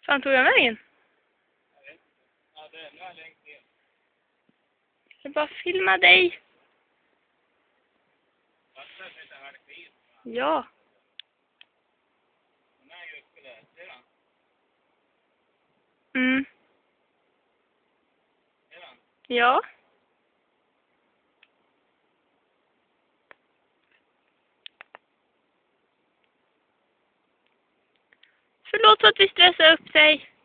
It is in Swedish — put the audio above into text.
Fan tog jag vägen? Jag vet inte. Ja, det är nu längst ner. Jag bara filma dig. Fattar att det inte är halkvis. Ja. Den är ju uppe där. Ser han? Mm. Ser han? Ja. Förlåt att vi stressar upp dig.